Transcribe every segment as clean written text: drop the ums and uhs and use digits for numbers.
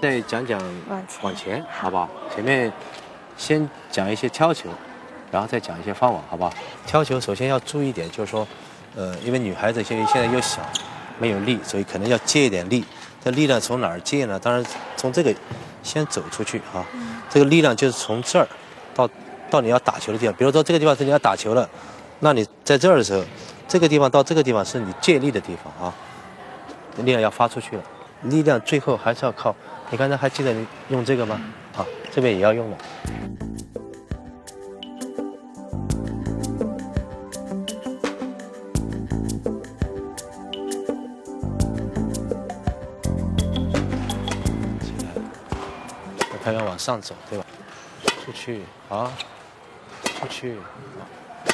再讲讲往前，好不好？前面先讲一些挑球，然后再讲一些放网，好不好？挑球首先要注意一点，就是说，因为女孩子现在又小，没有力，所以可能要借一点力。这力量从哪儿借呢？当然从这个先走出去啊。这个力量就是从这儿到你要打球的地方。比如说这个地方是你要打球了，那你在这儿的时候，这个地方到这个地方是你借力的地方啊。力量要发出去了，力量最后还是要靠。你刚才还记得你用这个吗？啊，这边也要用了。拍要往上走，对吧？出去，好，出去，好。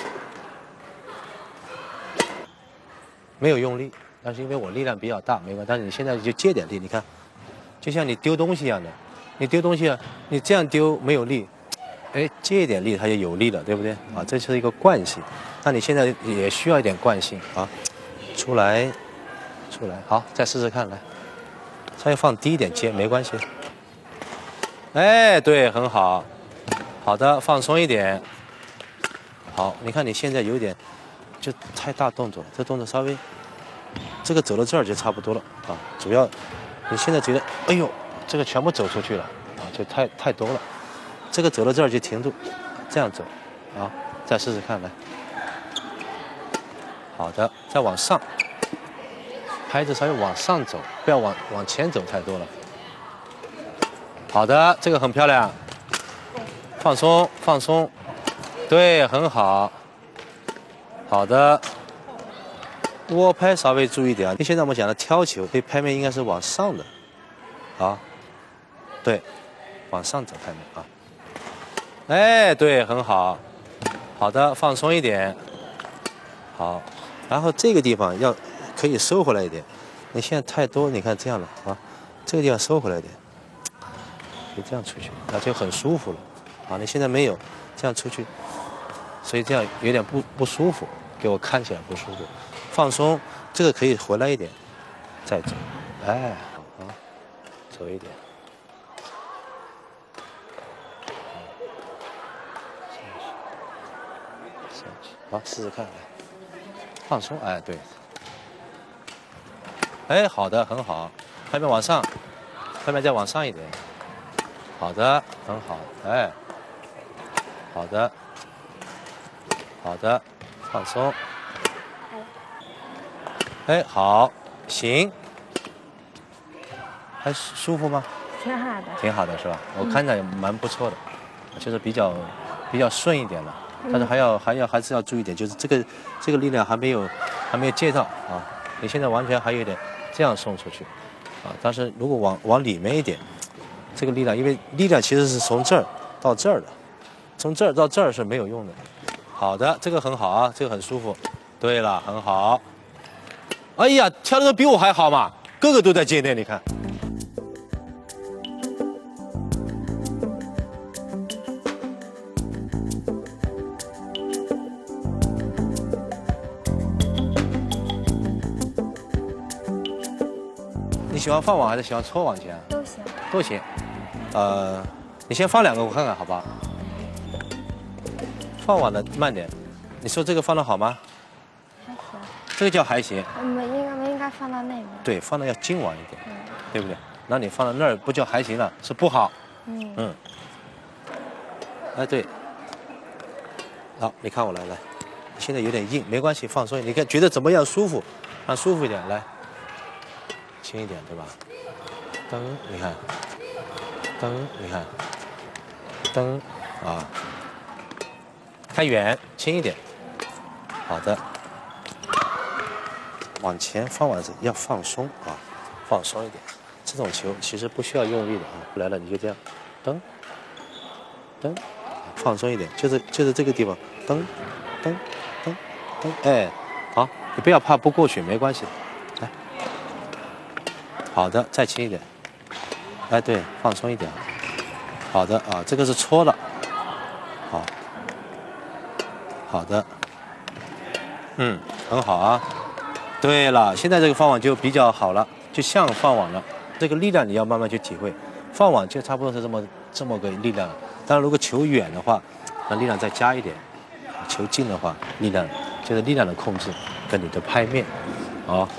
没有用力，但是因为我力量比较大，没关系。但是你现在就借点力，你看，就像你丢东西一样的，你丢东西啊，你这样丢没有力，哎，借一点力它就有力了，对不对？啊，这是一个惯性。那你现在也需要一点惯性啊，出来，好，再试试看，来，稍微放低一点接，没关系。哎，对，很好，好的，放松一点。好，你看你现在有点就太大动作了，这动作稍微，这个走到这儿就差不多了啊。主要你现在觉得，哎呦，这个全部走出去了啊，就太多了。这个走到这儿就停住，这样走，啊，再试试看来。好的，再往上，拍子稍微往上走，不要往前走太多了。好的，这个很漂亮，放松放松，对，很好。好的，握拍稍微注意点啊。现在我们讲的挑球，对，拍面应该是往上的，啊，对，往上走拍面啊。哎，对，很好。好的，放松一点。好，然后这个地方可以收回来一点。你现在太多，你看这样的啊，这个地方收回来一点。就这样出去，那就很舒服了，啊！你现在没有这样出去，所以这样有点不舒服，给我看起来不舒服。放松，这个可以回来一点，再走，哎，好啊，走一点，下去，好，试试看，来，放松，哎，对，哎，好的，很好，拍面往上，拍面再往上一点。好的，很好，哎，好的，好的，放松，哎，好，行，还舒服吗？ 挺好的， 挺好的是吧？我看着也蛮不错的，就是比较顺一点了，但是还是要注意点，就是这个力量还没有借到啊，你现在完全还有一点这样送出去，啊，但是如果往里面一点。这个力量，因为力量其实是从这儿到这儿的，从这儿到这儿是没有用的。好的，这个很好啊，这个很舒服。对了，很好。哎呀，跳的比我还好嘛，个个都在接电，你看。你喜欢放网还是喜欢搓网前？ 都行。 都行。你先放2个我看看，好吧？放网的慢点。你说这个放的好吗？ 还行。 这个叫还行。 我们应该放到那边。 对，放的要精网一点，对不对？那你放到那儿不叫还行了，是不好。哎，对。好，你看我来，现在有点硬，没关系，放松。你看觉得怎么样舒服？让舒服一点，来，轻一点，对吧？噔，你看。蹬，你看，蹬啊，太远，轻一点。好的，往前放完要放松啊，放松一点。这种球其实不需要用力的啊，来了你就这样，蹬，放松一点，就是这个地方，蹬，哎，好，你不要怕不过去，没关系，来，好的，再轻一点。哎，对，放松一点。好的啊，这个是搓的，好，好的，很好啊。对了，现在这个放网就比较好了，就像放网了。这个力量你要慢慢去体会， 放网就差不多是这么个力量。当然，如果球远的话，那力量再加一点；球近的话，力量的控制跟你的拍面，啊。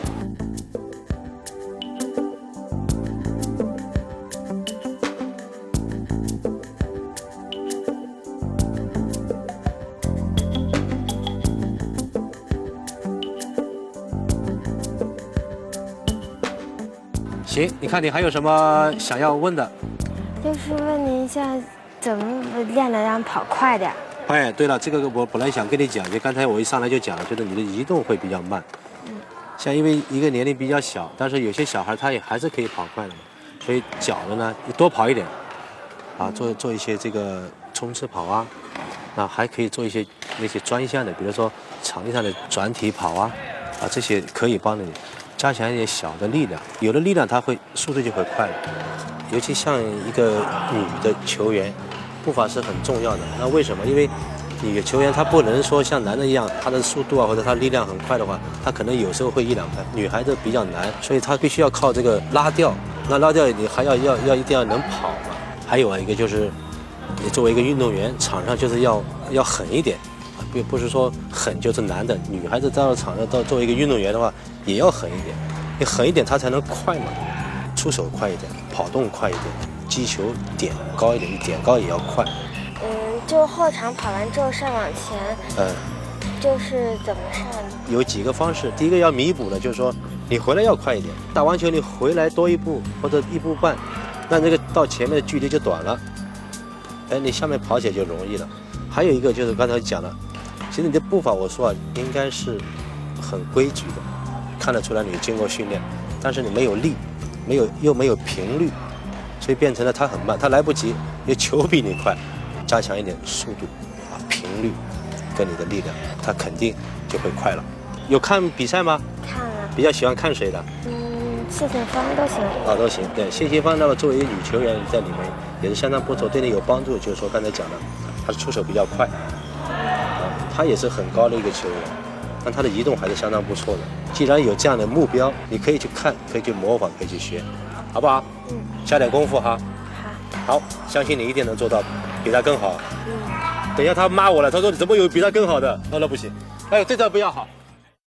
行，你看你还有什么想要问的？ 就是问你一下，怎么练的让跑快点？ 哎，对了，这个我本来想跟你讲，就刚才我一上来就讲了，就是你的移动会比较慢。像因为一个年龄比较小，但是有些小孩他也还是可以跑快的嘛，所以脚的呢多跑一点，啊，做一些这个冲刺跑啊，那还可以做一些那些专项的，比如说场地上的转体跑啊，这些可以帮你加强一点小的力量，有了力量它会速度就会快了。尤其像一个女的球员，步伐是很重要的。那为什么？因为女的球员她不能说像男的一样，她的速度啊或者她力量很快的话，她可能有时候会1-2拍。女孩子比较难，所以她必须要靠这个拉吊。那拉吊你还要一定要能跑嘛。还有一个就是，你作为一个运动员，场上就是要狠一点，不是说狠就是难的。女孩子到了场上作为一个运动员的话，也要狠一点。你狠一点，她才能快嘛。出手快一点，跑动快一点，击球点高一点，你点高也要快。 就后场跑完之后上网前，就是怎么上呢？ 有几个方式，第一个要弥补的，就是说你回来要快一点，打完球你回来多1步或者1步半，那这个到前面的距离就短了，哎，你下面跑起来就容易了。还有一个就是刚才讲了，其实你的步伐我说应该是很规矩的，看得出来你经过训练，但是你没有力。又没有频率，所以变成了他很慢，他来不及，因为球比你快，加强一点速度频率跟你的力量，他肯定就会快了。有看比赛吗？ 看了。 比较喜欢看谁的？ 谢杏芳都行。 都行。对，谢杏芳那么作为一个女球员在里面也是相当不错，对你有帮助。就是说刚才讲的，她出手比较快，她也是很高的一个球员。但他的移动还是相当不错的。既然有这样的目标，你可以去看，可以去模仿，可以去学，好不好？下点功夫哈。好，相信你一定能做到，比他更好。等一下他骂我了，他说你怎么有比他更好的？那不行。哎呦，这招不要好。